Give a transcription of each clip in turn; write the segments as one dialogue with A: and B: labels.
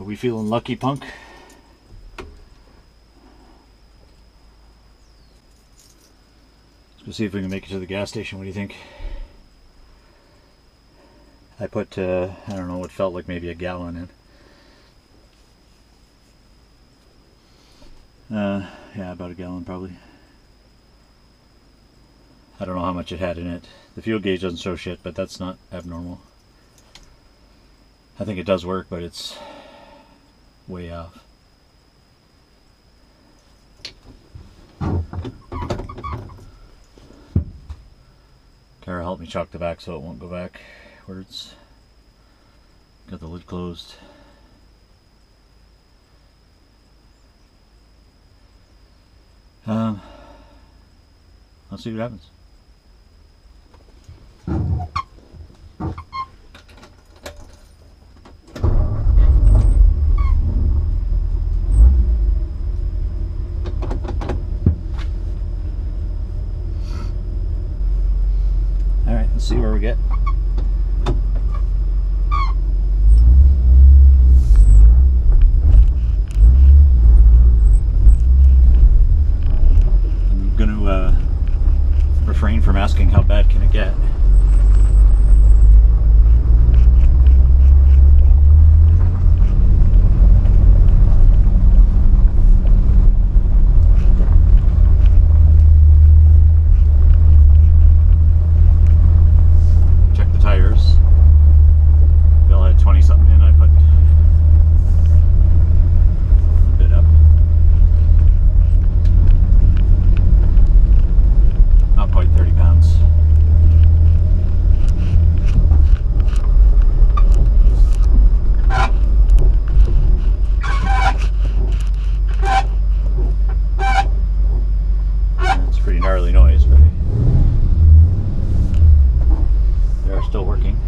A: we feeling lucky, punk? Let's go see if we can make it to the gas station. What do you think? I put, I don't know, what felt like maybe a gallon in. Yeah, about a gallon probably. I don't know how much it had in it. The fuel gauge doesn't show shit, but that's not abnormal. I think it does work, but it's way off. Kara helped me chalk the back so it won't go backwards. Got the lid closed. Let's see what happens. All right, let's see where we get. Refrain from asking how bad can it get. Check the tires. Bill had 20 something in. I put a bit up. Not quite 30 pounds. It's a pretty gnarly noise, but they are still working.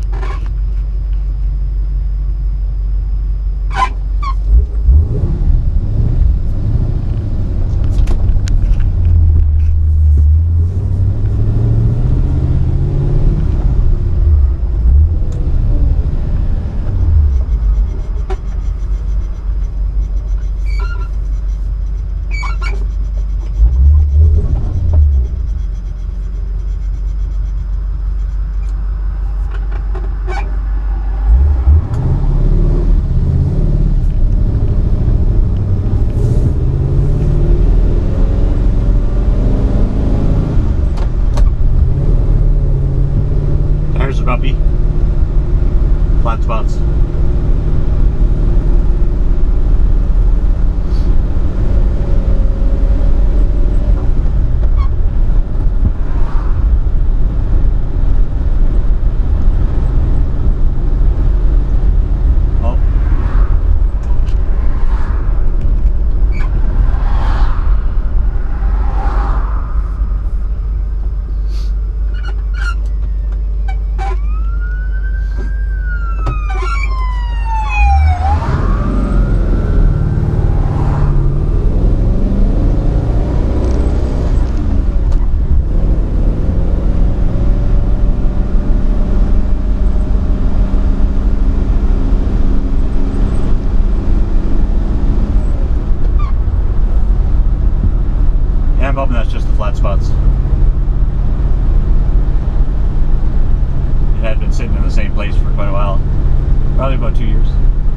A: Bumpy, flat spots. I'm hoping that's just the flat spots. It had been sitting in the same place for quite a while, probably about 2 years.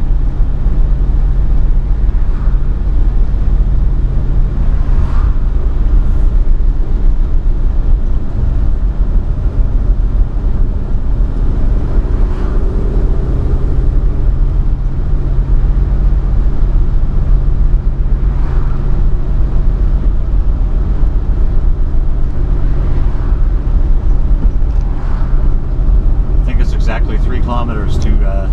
A: Exactly 3 kilometers to the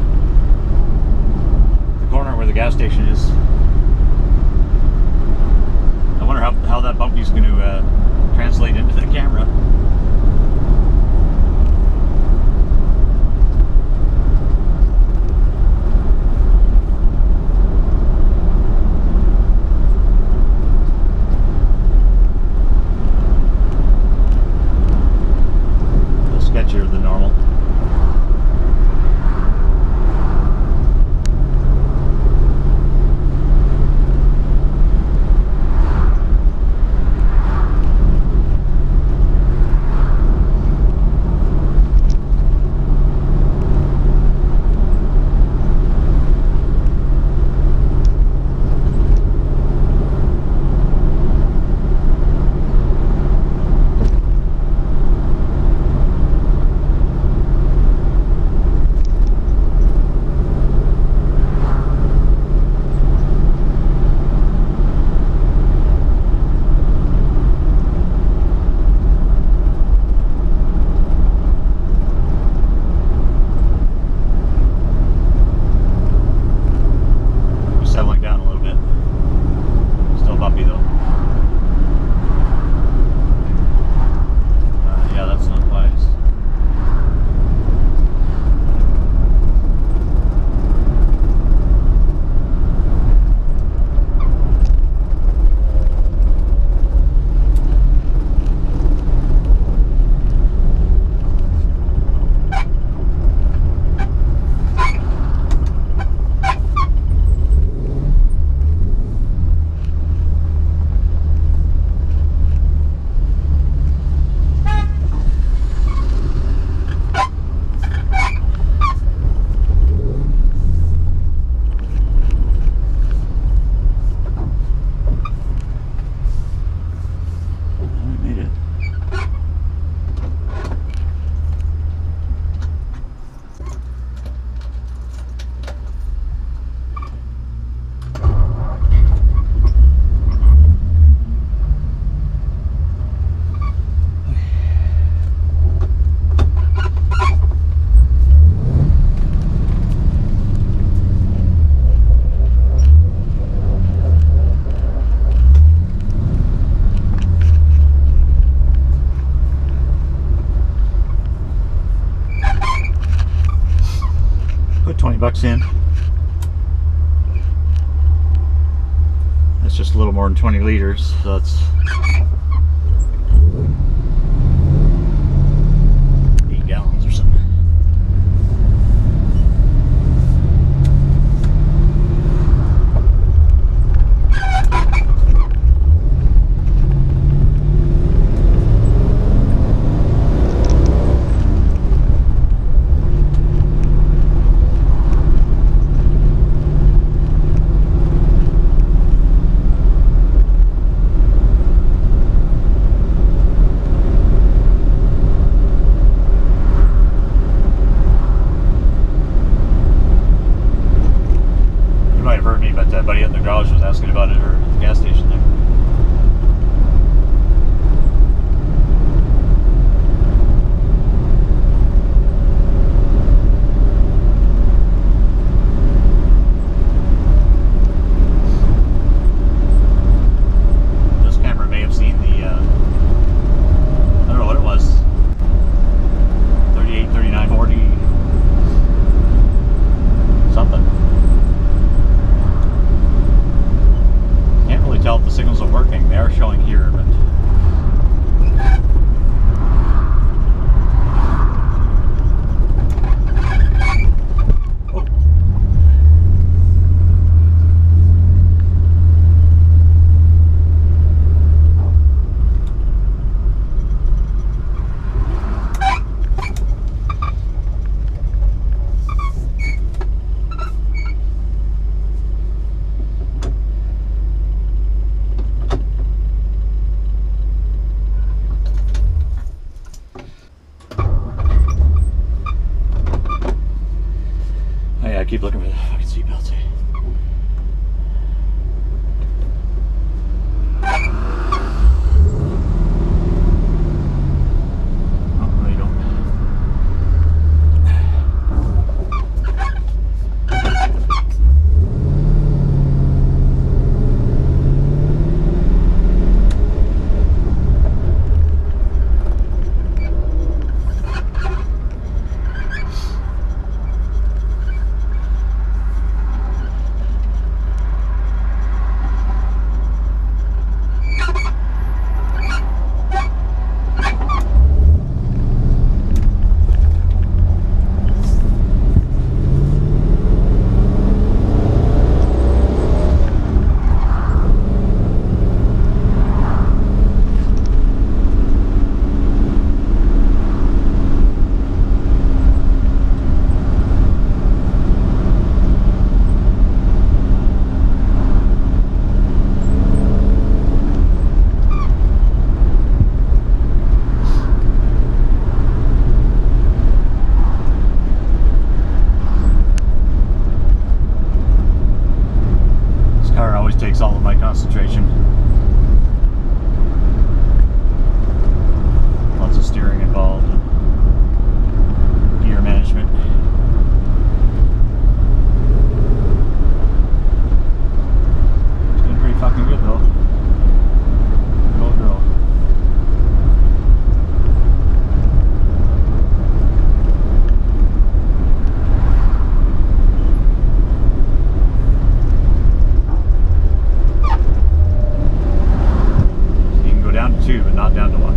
A: corner where the gas station is. I wonder how that bumpy is going to translate into the camera. A little sketchier than normal. $20 in. That's just a little more than 20 liters, so that's 8 gallons or something. Buddy in the garage was asking about it, or at the gas station there. This camera may have seen the, I don't know what it was, 38, 39, 40, something. Tell if the signals are working. They are showing here, but oh. I keep looking for the fucking seatbelts. Oh, no, you don't. Takes all of my concentration. Lots of steering involved, and gear management. It's doing pretty fucking good though. Good old girl. Down to 2, but not down to 1.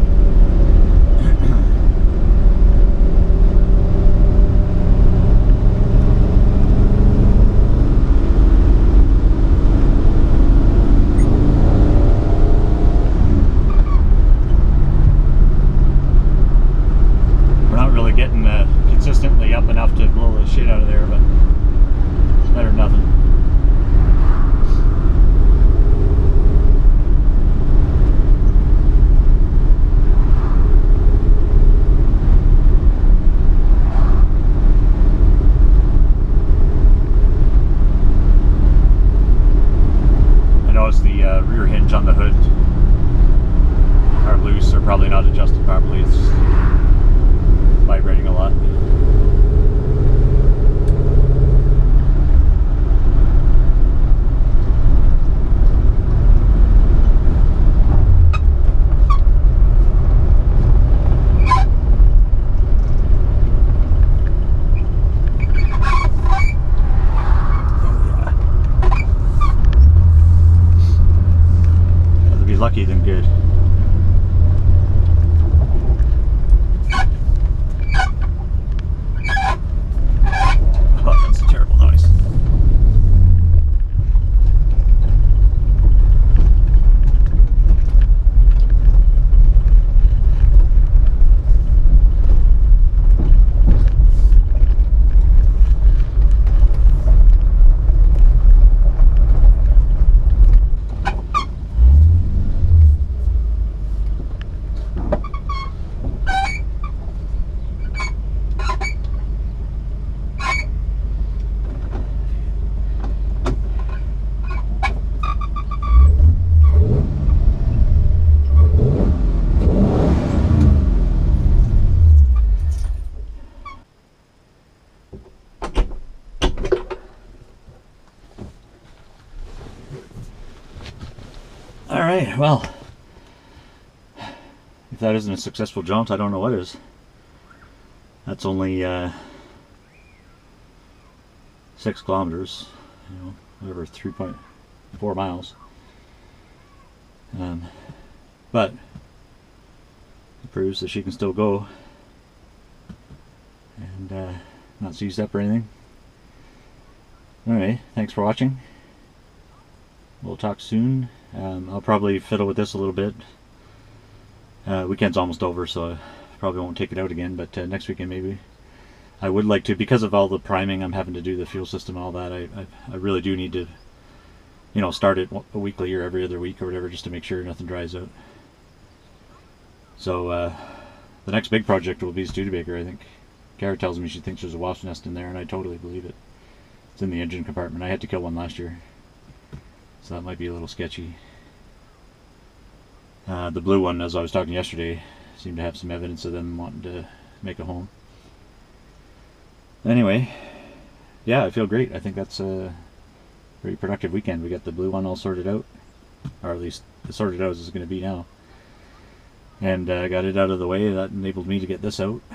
A: We're not really getting consistently up enough to blow the shit out of there, but it's better than nothing. Rear hinge on the hood are loose or probably not adjusted properly. It's vibrating a lot. Well, if that isn't a successful jaunt, I don't know what is. That's only 6 kilometers, you know, whatever, 3.4 miles. But it proves that she can still go and not seized up or anything. Alright, thanks for watching. We'll talk soon. I'll probably fiddle with this a little bit. Weekend's almost over, so I probably won't take it out again, but next weekend maybe. I would like to, because of all the priming I'm having to do, the fuel system and all that, I really do need to, you know, start it weekly or every other week or whatever, just to make sure nothing dries out. So the next big project will be Studebaker, I think. Kara tells me she thinks there's a wasp nest in there, and I totally believe it. It's in the engine compartment. I had to kill one last year, so that might be a little sketchy. The blue one, as I was talking yesterday, seemed to have some evidence of them wanting to make a home. Anyway, yeah, I feel great. I think that's a pretty productive weekend. We got the blue one all sorted out, or at least as sorted out as it's going to be now. And got it out of the way. That enabled me to get this out.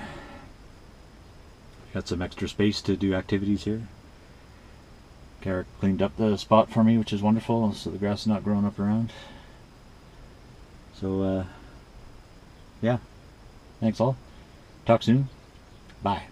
A: Got some extra space to do activities here. Kara cleaned up the spot for me, which is wonderful, so the grass is not growing up around. So, yeah. Thanks all. Talk soon. Bye.